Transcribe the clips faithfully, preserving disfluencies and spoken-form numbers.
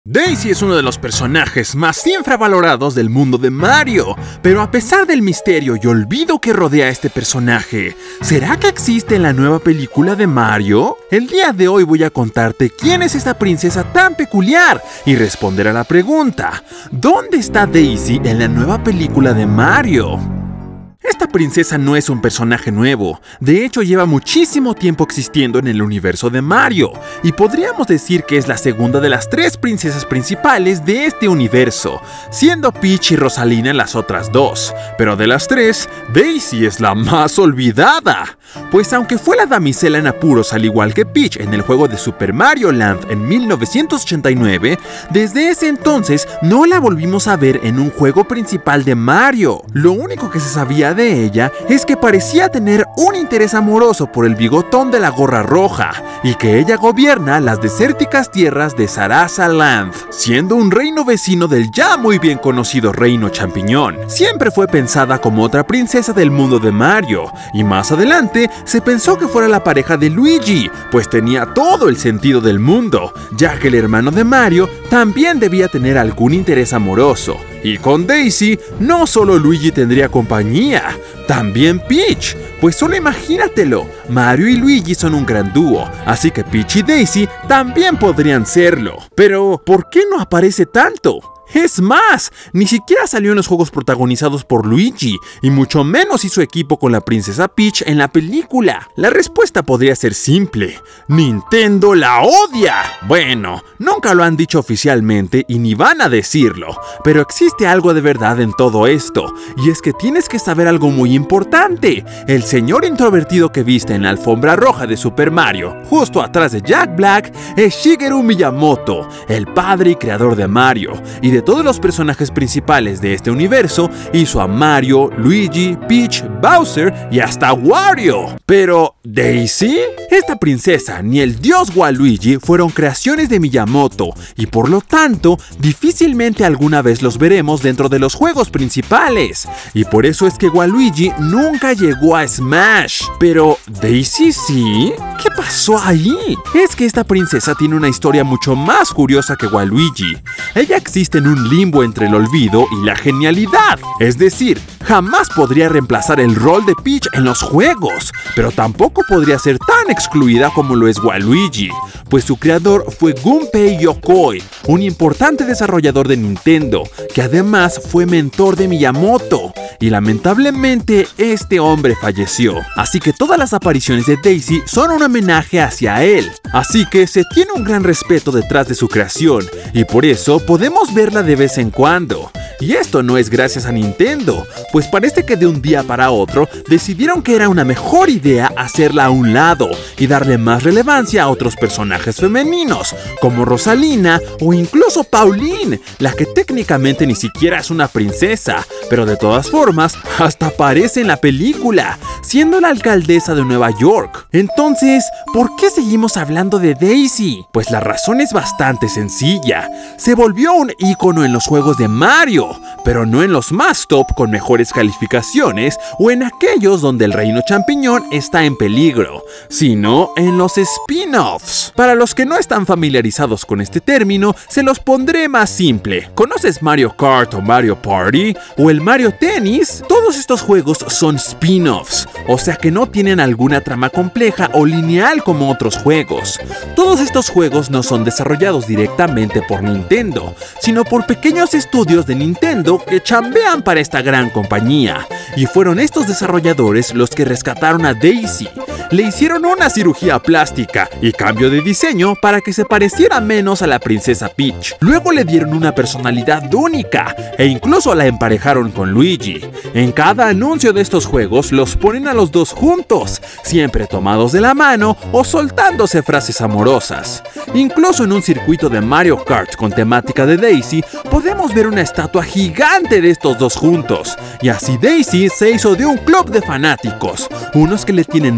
Daisy es uno de los personajes más infravalorados del mundo de Mario, pero a pesar del misterio y olvido que rodea a este personaje, ¿será que existe en la nueva película de Mario? El día de hoy voy a contarte quién es esta princesa tan peculiar y responder a la pregunta, ¿dónde está Daisy en la nueva película de Mario? Esta princesa no es un personaje nuevo, de hecho lleva muchísimo tiempo existiendo en el universo de Mario, y podríamos decir que es la segunda de las tres princesas principales de este universo, siendo Peach y Rosalina las otras dos, pero de las tres, Daisy es la más olvidada, pues aunque fue la damisela en apuros al igual que Peach en el juego de Super Mario Land en mil novecientos ochenta y nueve, desde ese entonces no la volvimos a ver en un juego principal de Mario. Lo único que se sabía de ella es que parecía tener un interés amoroso por el bigotón de la gorra roja y que ella gobierna las desérticas tierras de Sarasa Land, siendo un reino vecino del ya muy bien conocido reino champiñón. Siempre fue pensada como otra princesa del mundo de Mario y más adelante se pensó que fuera la pareja de Luigi, pues tenía todo el sentido del mundo, ya que el hermano de Mario también debía tener algún interés amoroso. Y con Daisy, no solo Luigi tendría compañía, también Peach, pues solo imagínatelo, Mario y Luigi son un gran dúo, así que Peach y Daisy también podrían serlo. Pero, ¿por qué no aparece tanto? Es más, ni siquiera salió en los juegos protagonizados por Luigi, y mucho menos hizo equipo con la princesa Peach en la película. La respuesta podría ser simple: ¡Nintendo la odia! Bueno, nunca lo han dicho oficialmente y ni van a decirlo, pero existe algo de verdad en todo esto, y es que tienes que saber algo muy importante. El señor introvertido que viste en la alfombra roja de Super Mario, justo atrás de Jack Black, es Shigeru Miyamoto, el padre y creador de Mario, y de todos los personajes principales de este universo, hizo a Mario, Luigi, Peach, Bowser y hasta Wario. Pero, ¿Daisy? Esta princesa ni el dios Waluigi fueron creaciones de Miyamoto, y por lo tanto, difícilmente alguna vez los veremos dentro de los juegos principales. Y por eso es que Waluigi nunca llegó a Smash. Pero, ¿Daisy sí? ¿Qué pasó ahí? Es que esta princesa tiene una historia mucho más curiosa que Waluigi. Ella existe en un limbo entre el olvido y la genialidad. Es decir, jamás podría reemplazar el rol de Peach en los juegos, pero tampoco podría ser tan excluida como lo es Waluigi, pues su creador fue Gunpei Yokoi, un importante desarrollador de Nintendo, que además fue mentor de Miyamoto, y lamentablemente este hombre falleció, así que todas las apariciones de Daisy son un homenaje hacia él, así que se tiene un gran respeto detrás de su creación, y por eso podemos verla de vez en cuando. Y esto no es gracias a Nintendo, pues parece que de un día para otro decidieron que era una mejor idea hacerla a un lado y darle más relevancia a otros personajes femeninos, como Rosalina o incluso Pauline, la que técnicamente ni siquiera es una princesa, pero de todas formas hasta aparece en la película, siendo la alcaldesa de Nueva York. Entonces, ¿por qué seguimos hablando de Daisy? Pues la razón es bastante sencilla. Se volvió un ícono en los juegos de Mario, pero no en los más top con mejores calificaciones o en aquellos donde el reino champiñón está en peligro, sino en los spin-offs. Para los que no están familiarizados con este término, se los pondré más simple. ¿Conoces Mario Kart o Mario Party o el Mario Tennis? Todos estos juegos son spin-offs, o sea que no tienen alguna trama compleja o lineal como otros juegos. Todos estos juegos no son desarrollados directamente por Nintendo, sino por pequeños estudios de Nintendo que chambean para esta gran compañía, y fueron estos desarrolladores los que rescataron a Daisy. Le hicieron una cirugía plástica y cambio de diseño para que se pareciera menos a la princesa Peach. Luego le dieron una personalidad única e incluso la emparejaron con Luigi. En cada anuncio de estos juegos los ponen a los dos juntos, siempre tomados de la mano o soltándose frases amorosas. Incluso en un circuito de Mario Kart con temática de Daisy podemos ver una estatua gigante de estos dos juntos, y así Daisy se hizo de un club de fanáticos, unos que le tienen mucho cariño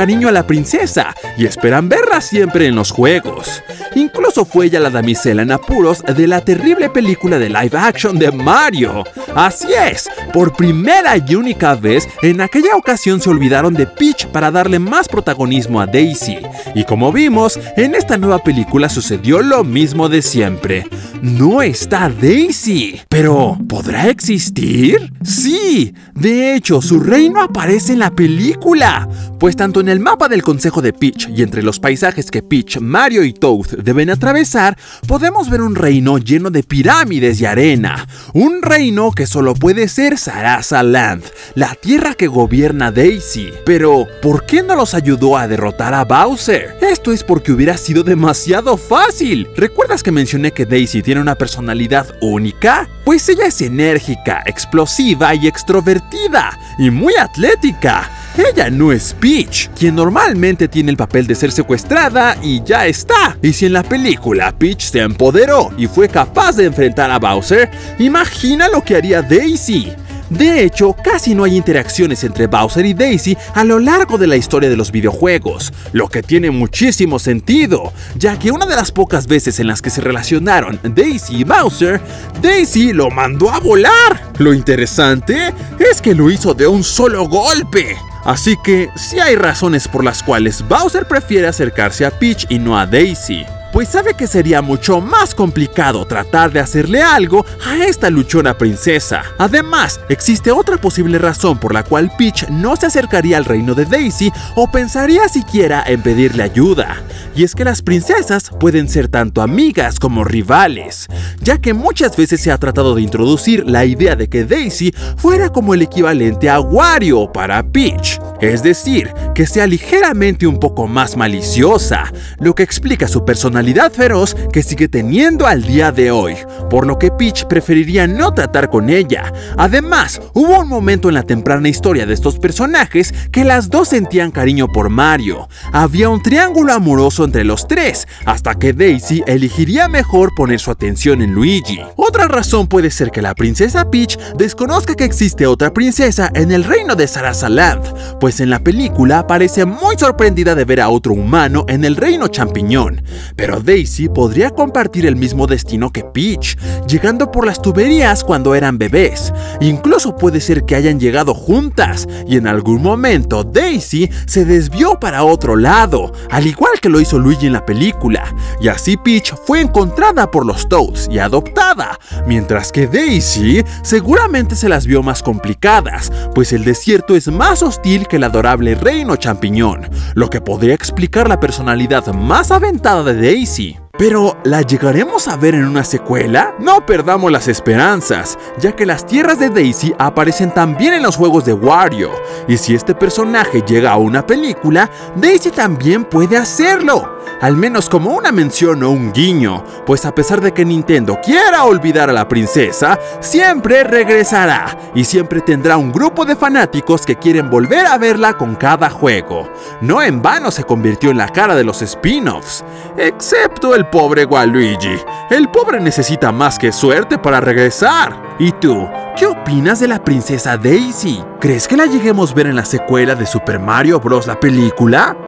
cariño a la princesa y esperan verla siempre en los juegos. Incluso fue ella la damisela en apuros de la terrible película de live action de Mario. Así es, por primera y única vez, en aquella ocasión se olvidaron de Peach para darle más protagonismo a Daisy. Y como vimos, en esta nueva película sucedió lo mismo de siempre. No está Daisy. Pero, ¿podrá existir? Sí, de hecho, su reino aparece en la película. Pues tanto en el mapa del Consejo de Peach y entre los paisajes que Peach, Mario y Toad deben atravesar, podemos ver un reino lleno de pirámides y arena. Un reino que solo puede ser Sarasa Land, la tierra que gobierna Daisy. Pero, ¿por qué no los ayudó a derrotar a Bowser? Esto es porque hubiera sido demasiado fácil. ¿Recuerdas que mencioné que Daisy tiene una personalidad única? Pues ella es enérgica, explosiva y extrovertida, y muy atlética. Ella no es Peach, quien normalmente tiene el papel de ser secuestrada y ya está. Y si en la película Peach se empoderó y fue capaz de enfrentar a Bowser, imagina lo que haría Daisy. De hecho, casi no hay interacciones entre Bowser y Daisy a lo largo de la historia de los videojuegos, lo que tiene muchísimo sentido, ya que una de las pocas veces en las que se relacionaron Daisy y Bowser, Daisy lo mandó a volar. Lo interesante es que lo hizo de un solo golpe. Así que sí hay razones por las cuales Bowser prefiere acercarse a Peach y no a Daisy, pues sabe que sería mucho más complicado tratar de hacerle algo a esta luchona princesa. Además, existe otra posible razón por la cual Peach no se acercaría al reino de Daisy o pensaría siquiera en pedirle ayuda. Y es que las princesas pueden ser tanto amigas como rivales, ya que muchas veces se ha tratado de introducir la idea de que Daisy fuera como el equivalente a Wario para Peach, es decir, que sea ligeramente un poco más maliciosa, lo que explica su personalidad feroz que sigue teniendo al día de hoy, por lo que Peach preferiría no tratar con ella. Además, hubo un momento en la temprana historia de estos personajes que las dos sentían cariño por Mario. Había un triángulo amoroso entre los tres, hasta que Daisy elegiría mejor poner su atención en Luigi. Otra razón puede ser que la princesa Peach desconozca que existe otra princesa en el reino de Sarasa Land, pues en la película parece muy sorprendida de ver a otro humano en el reino champiñón. Pero Daisy podría compartir el mismo destino que Peach, llegando por las tuberías cuando eran bebés. Incluso puede ser que hayan llegado juntas, y en algún momento Daisy se desvió para otro lado, al igual que lo hizo Luigi en la película, y así Peach fue encontrada por los Toads y adoptada, mientras que Daisy seguramente se las vio más complicadas, pues el desierto es más hostil que el adorable reino champiñón, lo que podría explicar la personalidad más aventada de Daisy. Pero, ¿la llegaremos a ver en una secuela? No perdamos las esperanzas, ya que las tierras de Daisy aparecen también en los juegos de Wario, y si este personaje llega a una película, Daisy también puede hacerlo, al menos como una mención o un guiño, pues a pesar de que Nintendo quiera olvidar a la princesa, siempre regresará, y siempre tendrá un grupo de fanáticos que quieren volver a verla con cada juego. No en vano se convirtió en la cara de los spin-offs, excepto el pobre Waluigi. El pobre necesita más que suerte para regresar. ¿Y tú? ¿Qué opinas de la princesa Daisy? ¿Crees que la lleguemos a ver en la secuela de Super Mario Bros. La película?